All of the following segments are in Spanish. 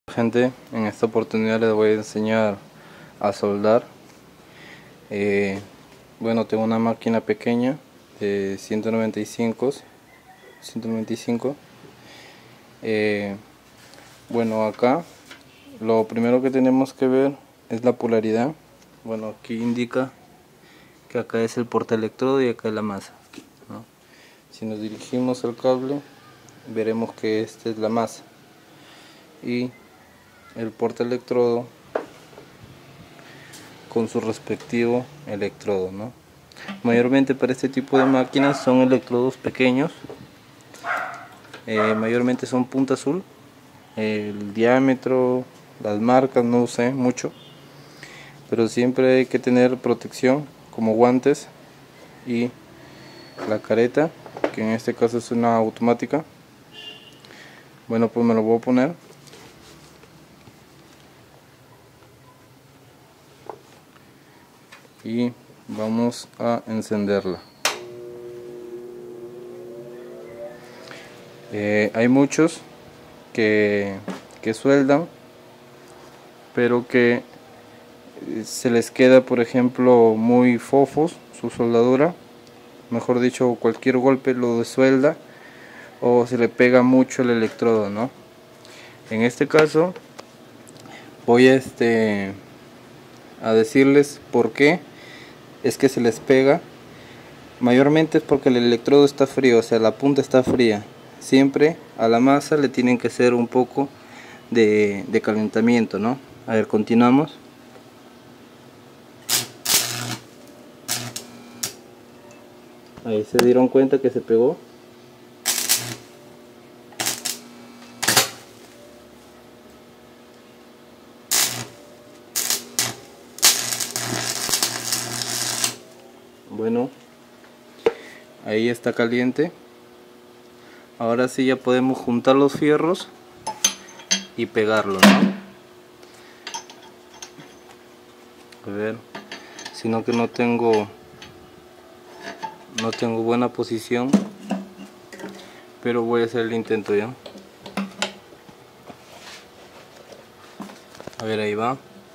Gente, en esta oportunidad les voy a enseñar a soldar. Bueno, tengo una máquina pequeña de 195. Bueno, acá lo primero que tenemos que ver es la polaridad. Bueno, aquí indica que acá es el portaelectrodo y acá es la masa, ¿no? Si nos dirigimos al cable, veremos que esta es la masa y el portaelectrodo con su respectivo electrodo, ¿no? Mayormente para este tipo de máquinas son electrodos pequeños, mayormente son punta azul. El diámetro, las marcas no sé mucho, pero siempre hay que tener protección como guantes y la careta, que en este caso es una automática. Bueno, pues me lo voy a poner. Y vamos a encenderla. Hay muchos que sueldan, pero que se les queda, por ejemplo, muy fofos su soldadura, mejor dicho, cualquier golpe lo desuelda o se le pega mucho el electrodo, ¿no? En este caso voy a decirles por qué es que se les pega. Mayormente es porque el electrodo está frío, o sea, la punta está fría. Siempre a la masa le tienen que hacer un poco de calentamiento, ¿no? A ver, continuamos. Ahí se dieron cuenta que se pegó. Bueno, ahí está caliente. Ahora sí ya podemos juntar los fierros y pegarlos, ¿no? A ver, sino que no tengo buena posición, pero voy a hacer el intento ya. A ver, ahí va.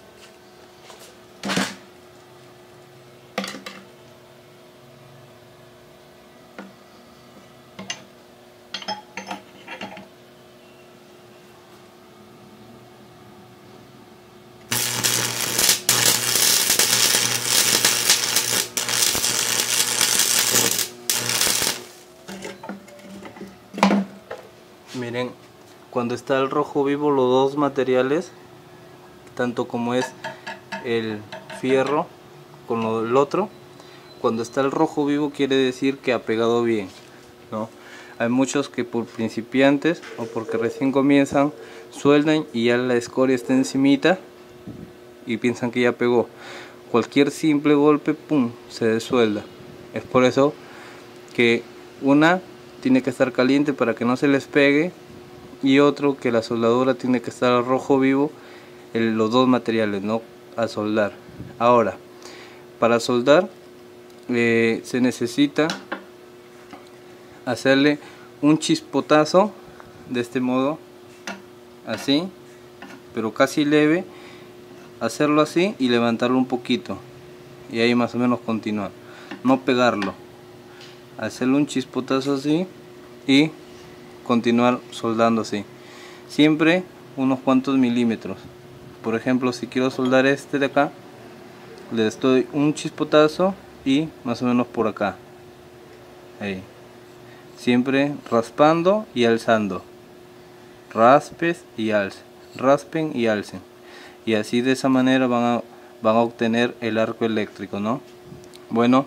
Miren, cuando está el rojo vivo, los dos materiales, tanto como es el fierro con el otro, cuando está el rojo vivo quiere decir que ha pegado bien, ¿no? Hay muchos que por principiantes o porque recién comienzan sueldan y ya la escoria está encimita y piensan que ya pegó. Cualquier simple golpe, pum, se desuelda. Es por eso que una tiene que estar caliente para que no se les pegue, y otro que la soldadura tiene que estar al rojo vivo, los dos materiales, ¿no? A soldar. Ahora, para soldar se necesita hacerle un chispotazo de este modo, así, pero casi leve, hacerlo así y levantarlo un poquito y ahí más o menos continuar, no pegarlo, hacerle un chispotazo así y continuar soldando así, siempre unos cuantos milímetros. Por ejemplo, si quiero soldar este de acá, le doy un chispotazo y más o menos por acá, ahí, siempre raspando y alzando, raspes y alcen, raspen y alcen, y así de esa manera van a obtener el arco eléctrico, ¿no? Bueno,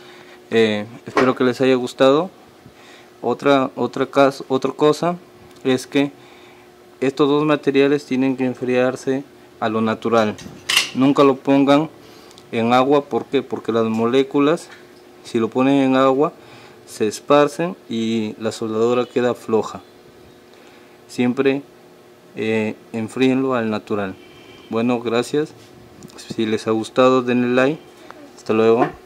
espero que les haya gustado. Otra cosa es que estos dos materiales tienen que enfriarse a lo natural. Nunca lo pongan en agua. ¿Por qué? Porque las moléculas, si lo ponen en agua, se esparcen y la soldadura queda floja. Siempre enfríenlo al natural. Bueno, gracias. Si les ha gustado, denle like. Hasta luego.